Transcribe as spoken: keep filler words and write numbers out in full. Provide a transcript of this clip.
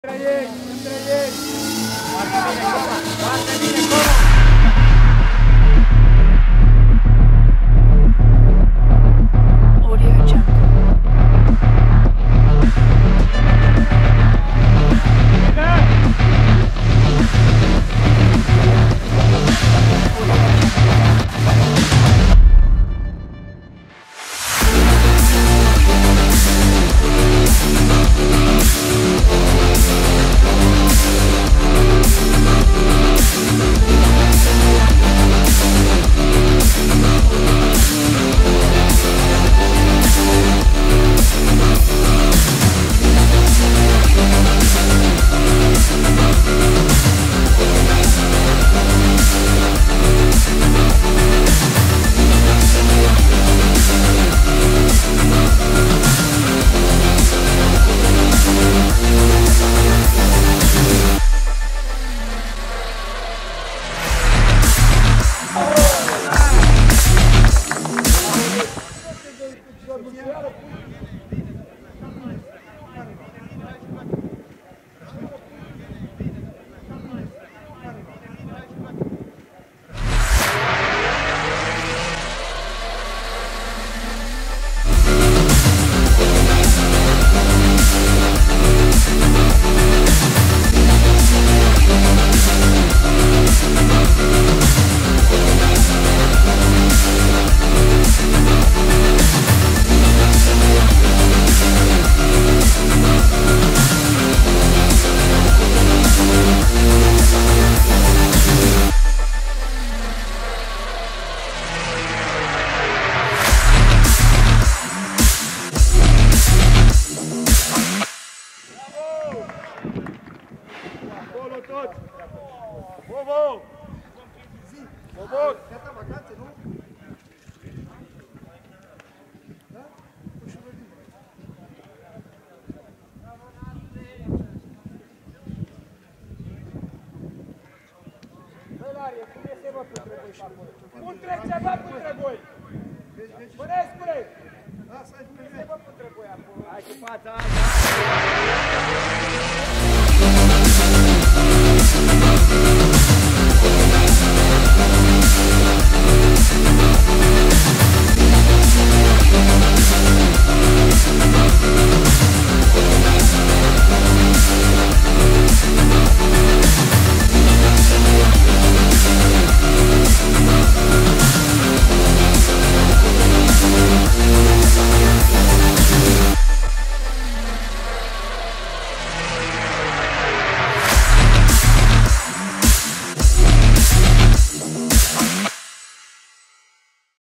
Între ei, între ei! Foarte bine, Coma! Foarte bine, Coma! Bobo! Bobo! Gata vacanțe, nu? Da? Ușor de bine. Băi, Larie, cum este, bă, între voi și acolo? Cum trece, bă, între voi? Spune, spune! Lasă, hai, cum este, bă, între voi acolo? Hai cu fața asta! We'll be right back.